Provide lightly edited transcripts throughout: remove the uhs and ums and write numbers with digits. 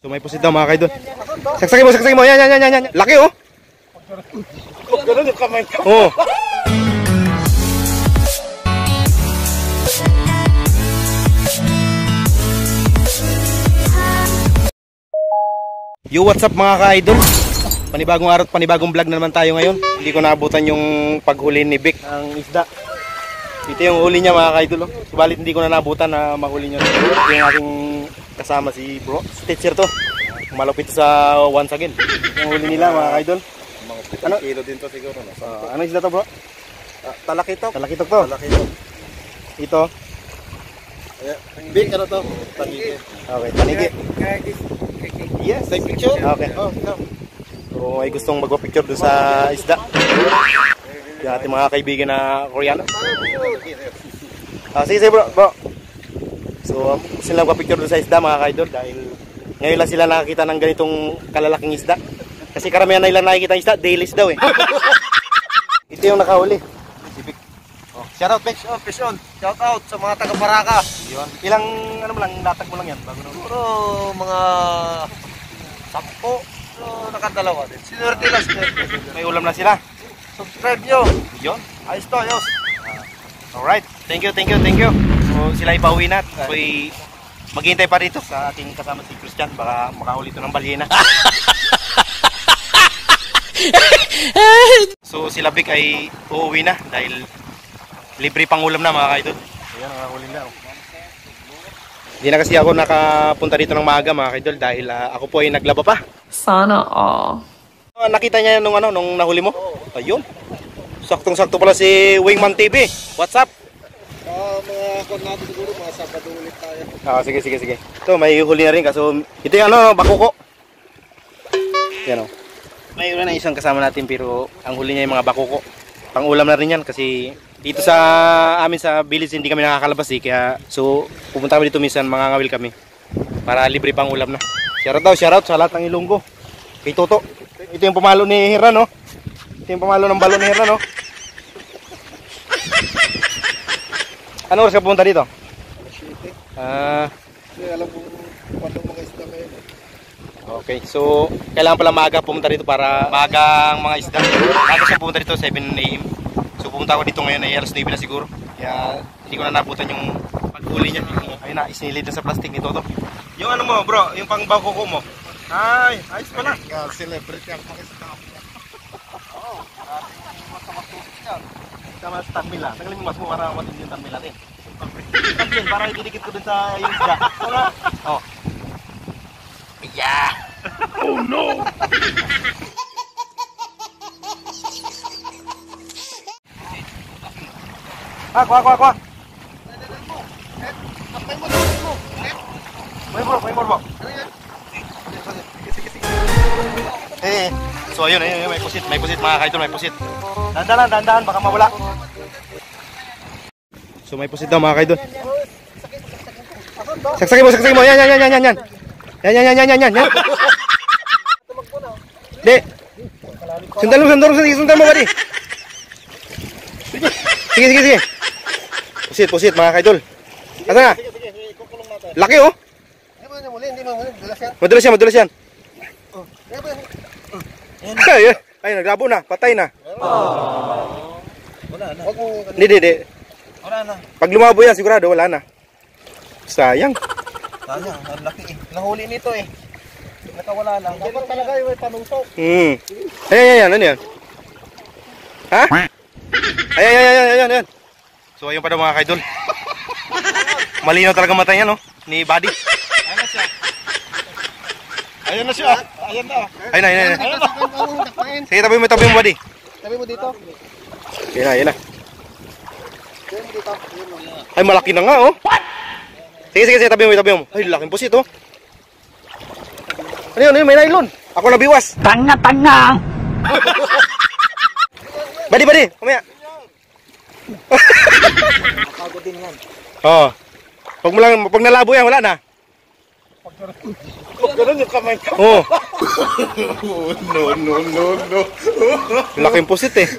So may pusit daw mga kaidol. Saksagin mo. Yan. Laki oh. Huwag ganun yung kamay ko. Oh. Yo, what's up mga ka-idol? Panibagong araw at panibagong vlog na naman tayo ngayon. Hindi ko naabutan yung paghuli ni Vic ng isda. Ito yung huli niya mga ka-idol. Subalit hindi ko na naabutan na mahuli niya. Ito yung aking kasama si bro. Si teacher to. Malupit sa once again. Yung huli nila mga ka-idol. Ano? Kilo din to siguro. Ano isda to bro? Talakitok. Talakitok to. Talakitok. Ito. Big ano to? Tanigi. Okay, tanigi. Yes. Take picture? Okay. Oh, no. So ay gustong magpa-picture doon sa isda. Yung ating mga kaibigan na Koreano. Sige bro. So sila magpa-picture doon sa isda mga ka-idol dahil ngayon lang sila nakakita ng ganitong kalalaking isda. Kasi karamihan na ilang nakikita ng isda, dailies daw eh. Ito yung nakahuli. Shout out, fish on. Shout out sa mga taga Baraka. Yun. Ilang ano mo lang latag mo lang yan bago na. Siguro mga 10. So, nakadalawa din. Sinurte lang. May ulam na sila. Subscribe nyo. Yun. Ayos to, ayos. Alright. Thank you. So sila ipauwi na. Ako'y maghihintay pa dito sa ating kasama si Christian. Baka makahuli ito ng balyena. So sila Vic ay uuwi na dahil libre pang ulam na mga kaidol. Ayan, nakahuli na. Hindi na kasi ako nakapunta dito ng maaga mga kaidol dahil ako po ay naglaba pa. Sana all. Nakita niya nung nahuli mo? Ayun. Saktong-sakto pala si Wingman TV. What's up? Mga kon natin siguro, mga Sabado ulit tayo. Sige. Ito, may huli na rin. Kaso, ito yung bakuko. Yan o. May na isang kasama natin pero ang huli niya yung mga bakuko. Pang ulam na rin yan kasi dito sa amin sa village hindi kami nakakalabas eh. Kaya, so, pupunta kami dito minsan, mangangawil kami. Para libre pang ulam na. Shoutout sa lahat ng Ilonggo. Kay Toto. Ito yung pumalo ni Hira, no? Ito yung pumalo ng balon ni Hira, no? Ano oras ka pumunta dito? Hindi alam kung paano mga isda ngayon. Okay, so kailangan pala maaga pumunta dito para maagang mga isda. Maaga siya pumunta dito 7 AM. So pumunta ako dito ngayon ay alas 9 na siguro. Kaya hindi ko na nabutan yung paghuli niya. Ayun na, isinilid na sa plastic ni Toto. Yung ano mo bro, yung pang bakuko mo. Ay, ayos pala. Celebrity ang pakisama. Oo, Sama sa tamila. Tanggalin mo mas mo para matindi yung tamila natin. Tambilin, para ididikit ko dun sa yung isda. Oh. Yeah! Oh no! Kuha. May mo. So ayun, may pusit mga kaidol, may pusit. Dandahan, baka mawala. So may pusit daw mga kaidol. Saksagin mo. Yan. De. Sundan mo buddy. Sige. Pusit mga kaidol. Asa nga? Laki oh. Hindi mo muli. Madulas yan. Ay, naglabo na, patay na. Wala na. Hindi. Wala na. Pag lumabo yan, sigurado wala na. Sayang. Sayang, ang laki eh. Nahuli nito eh. Nakawala lang. Dapat talaga yung may panungsok. Ayan, ano yan? Ha? Ayan. So ayun pa daw mga kaidol. Malinaw talaga mata niya no, ni Buddy. Ayan na siya. Ayan na. Ayun na. Sige, tabi mo Buddy. Tabi mo dito. Ayan na. Ay, malaki na nga oh. Sige, tabi mo. Ay, laking pusit oh. Ano yun, may nylon. Ako nabiwas. Tanga! Buddy, kumaya. Pagod din yan. Oo. Pag nalabo yan, wala na. Huwag ganun yung kamay ko. Oo. No. Laking pusit eh.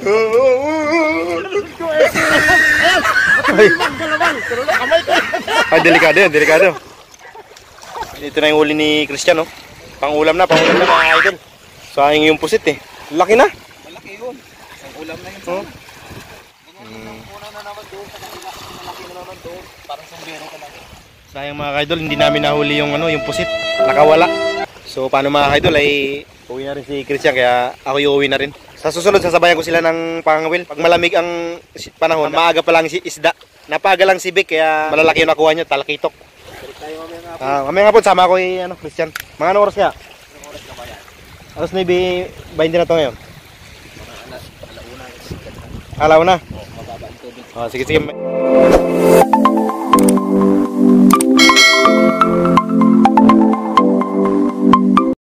Ay, delikado yan, delikado. Ito na yung huli ni Christian, no? Pangulam na mga idol. Sayang yung pusit eh. Laki na. Malaki yun. Isang ulam na yun sa una na naman doon sa kanila. Malaki na naman doon. Parang sombrero ka lang. Sayang mga idol, hindi namin nahuli yung yung pusit. Nakawala. So paano mga idol ay uwi na rin si Christian kaya ako uuwi na rin. Sa susunod sasabayan ko sila ng pangawil. Pag malamig ang panahon, maaga pa lang si isda. Napaga lang si Vic kaya malalaki yung nakuha niya, talakitok. Balik tayo mamaya nga po. Mamaya nga po sama ko Christian. Mga anong oras kaya? Isang oras na ba yan? Alas 9:20 na to ngayon. Mga alauna. Alaw na. Mababa ang tubig. Sige.